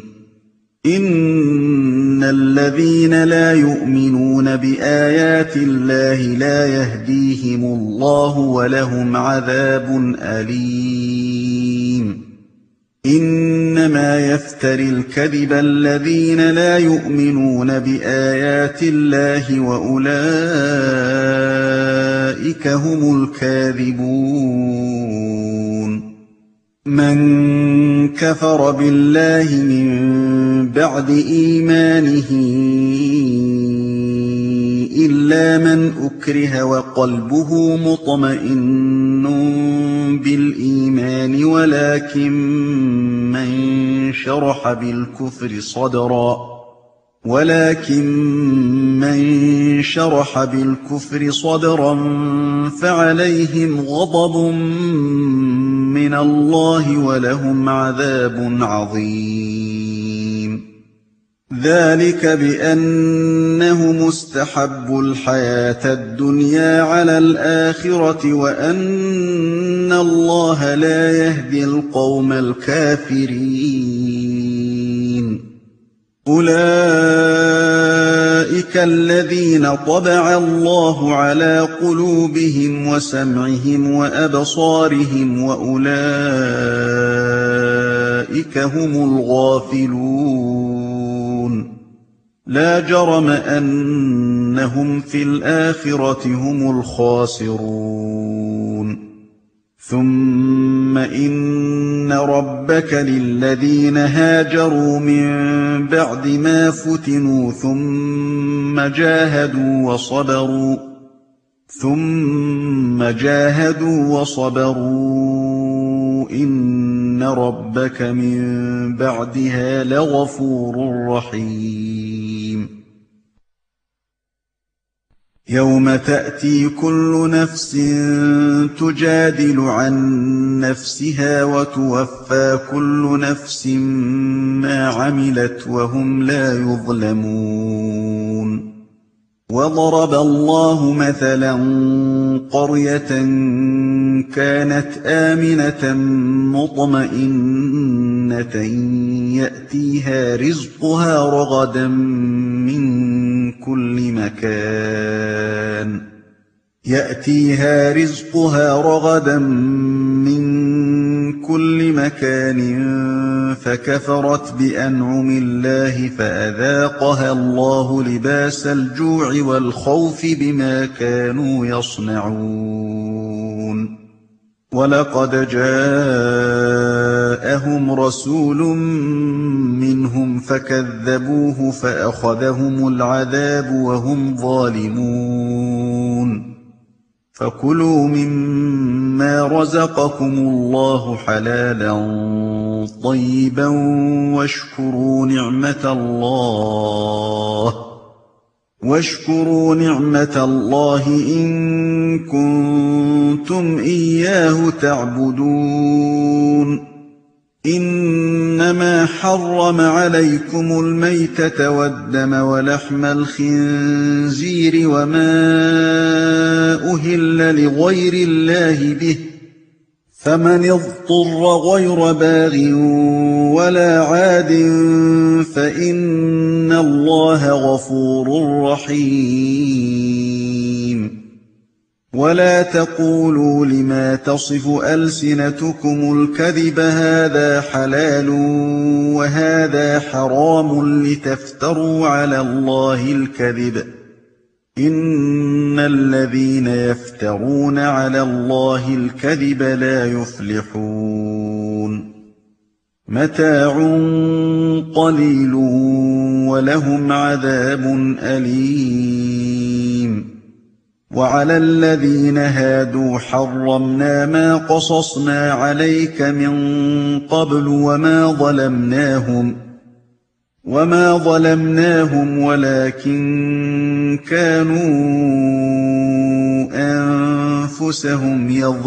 إِنَّ الَّذِينَ لَا يُؤْمِنُونَ بِآيَاتِ اللَّهِ لَا يَهْدِيهِمُ اللَّهُ وَلَهُمْ عَذَابٌ أَلِيمٌ إِنَّمَا يَفْتَرِي الْكَذِبَ الَّذِينَ لَا يُؤْمِنُونَ بِآيَاتِ اللَّهِ وَأُولَٰئِكَ هُمُ الْكَاذِبُونَ مَن كَفَرَ بِاللَّهِ مِن بَعْدِ إِيمَانِهِ إِلَّا مَنْ أُكْرِهَ وَقَلْبُهُ مُطْمَئِنٌّ بِالْإِيمَانِ وَلَٰكِن مَّن شَرَحَ بِالْكُفْرِ صَدْرًا وَلَٰكِن مَّن شَرَحَ بِالْكُفْرِ صَدْرًا فَعَلَيْهِمْ غَضَبٌ مِّنَ اللَّهِ وَلَهُمْ عَذَابٌ عَظِيمٌ ذَٰلِكَ بِأَنَّهُمُ اسْتَحَبُّوا الْحَيَاةَ الدُّنْيَا عَلَى الْآخِرَةِ وَأَنَّ اللَّهَ لَا يَهْدِي الْقَوْمَ الْكَافِرِينَ أُولَٰئِكَ الَّذِينَ طَبَعَ اللَّهُ عَلَىٰ قُلُوبِهِمْ وَسَمْعِهِمْ وَأَبْصَارِهِمْ وَأُولَٰئِكَ هُمُ الْغَافِلُونَ لَا جَرَمَ أَنَّهُمْ فِي الْآخِرَةِ هُمُ الْخَاسِرُونَ ثُمَّ إِنَّ رَبَّكَ لِلَّذِينَ هَاجَرُوا مِن بَعْدِ مَا فُتِنُوا ثُمَّ جَاهَدُوا وَصَبَرُوا ثُمَّ جَاهَدُوا وَصَبَرُوا إِنَّ رَبَّكَ مِن بَعْدِهَا لَغَفُورٌ رَّحِيمٌ يَوْمَ تَأْتِي كُلُّ نَفْسٍ تُجَادِلُ عَن نَّفْسِهَا وَتُوَفَّىٰ كُلُّ نَفْسٍ مَّا عَمِلَتْ وَهُمْ لَا يُظْلَمُونَ وَضَرَبَ اللَّهُ مَثَلًا قَرْيَةً كَانَتْ آمِنَةً مُّطْمَئِنَّةً يَأْتِيهَا رِزْقُهَا رَغَدًا مِّن كُلِّ مَكَانٍ يَأْتِيهَا رِزْقُهَا رَغَدًا مِّن كُلِّ مَكَانٍ فَكَفَرَتْ بِأَنْعُمِ اللَّهِ فَأَذَاقَهَا اللَّهُ لِبَاسَ الْجُوعِ وَالْخَوْفِ بِمَا كَانُوا يَصْنَعُونَ وَلَقَدْ جَاءَهُمْ رَسُولٌ مِّنْهُمْ فَكَذَّبُوهُ فَأَخَذَهُمُ الْعَذَابُ وَهُمْ ظَالِمُونَ فَكُلُوا مِمَّا رَزَقَكُمُ اللَّهُ حَلَالًا طَيِّبًا وَاشْكُرُوا نِعْمَةَ اللَّهِ وَاشْكُرُوا نِعْمَةَ اللَّهِ إِن كُنتُمْ إِيَّاهُ تَعْبُدُونَ إِنَّمَا حَرَّمَ عَلَيْكُمُ الْمَيْتَةَ وَالدَّمَ وَلَحْمَ الْخِنزِيرِ وَمَا أُهِلَّ لِغَيْرِ اللَّهِ بِهِ فَمَنِ اضْطُرَّ غَيْرَ بَاغٍ وَلَا عَادٍ فَإِنَّ اللَّهَ غَفُورٌ رَّحِيمٌ وَلَا تَقُولُوا لِمَا تَصِفُ أَلْسِنَتُكُمُ الْكَذِبَ هَٰذَا حَلَالٌ وَهَٰذَا حَرَامٌ لِّتَفْتَرُوا عَلَى اللَّهِ الْكَذِبَ ۚ إِنَّ الَّذِينَ يَفْتَرُونَ عَلَى اللَّهِ الْكَذِبَ لَا يُفْلِحُونَ مَتَاعٌ قَلِيلٌ وَلَهُمْ عَذَابٌ أَلِيمٌ وَعَلَى الَّذِينَ هَادُوا حَرَّمْنَا مَا قَصَصْنَا عَلَيْكَ مِن قَبْلُ وَمَا ظَلَمْنَاهُمْ وَمَا ظَلَمْنَاهُمْ وَلَٰكِن كَانُوا أَنفُسَهُمْ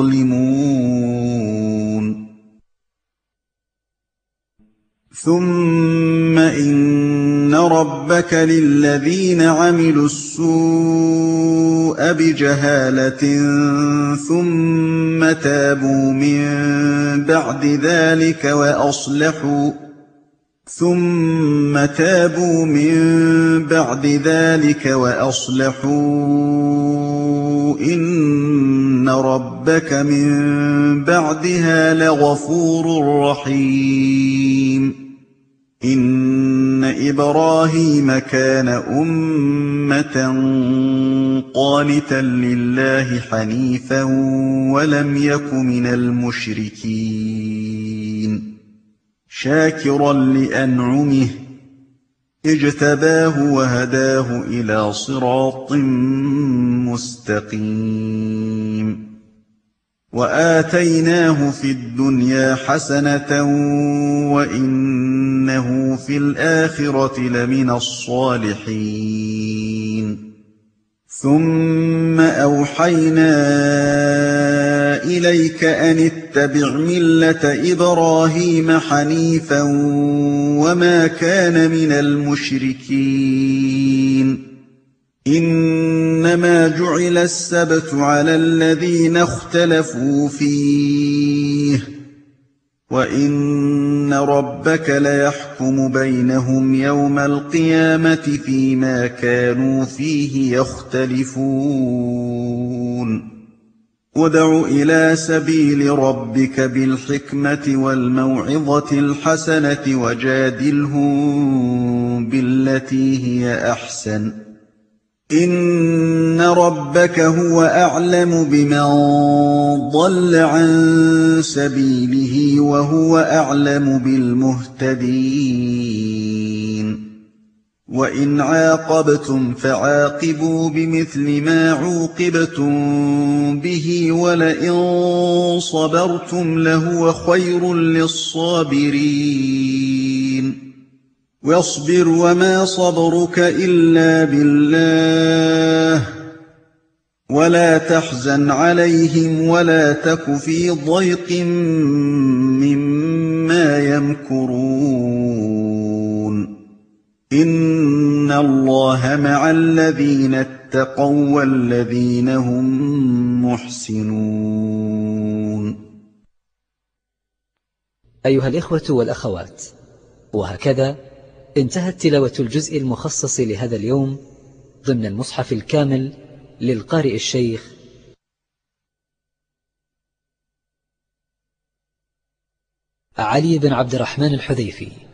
يَظْلِمُونَ ثُمَّ إِنَّ رَبَّكَ لِلَّذِينَ عَمِلُوا السُّوءَ بِجَهَالَةٍ ثُمَّ تَابُوا مِن بَعْدِ ذَٰلِكَ وَأَصْلَحُوا ثم تابوا من بعد ذلك وأصلحوا إن ربك من بعدها لغفور رحيم إن إبراهيم كان أمة قانتا لله حنيفا ولم يك من المشركين شاكرا لأنعمه اجتباه وهداه إلى صراط مستقيم وآتيناه في الدنيا حسنة وإنه في الآخرة لمن الصالحين ثم أوحينا إليك أن اتبع ملة إبراهيم حنيفا وما كان من المشركين إنما جعل السبت على الذين اختلفوا فيه وإن ربك ليحكم بينهم يوم القيامة فيما كانوا فيه يختلفون ادع إلى سبيل ربك بالحكمة والموعظة الحسنة وجادلهم بالتي هي أحسن إن ربك هو أعلم بمن ضل عن سبيله وهو أعلم بالمهتدين وإن عاقبتم فعاقبوا بمثل ما عوقبتم به ولئن صبرتم لهو خير للصابرين واصبر وما صبرك إلا بالله ولا تحزن عليهم ولا تك في ضيق مما يمكرون إن الله مع الذين اتقوا والذين هم محسنون. أيها الإخوة والأخوات، وهكذا انتهت تلاوة الجزء المخصص لهذا اليوم ضمن المصحف الكامل للقارئ الشيخ علي بن عبد الرحمن الحذيفي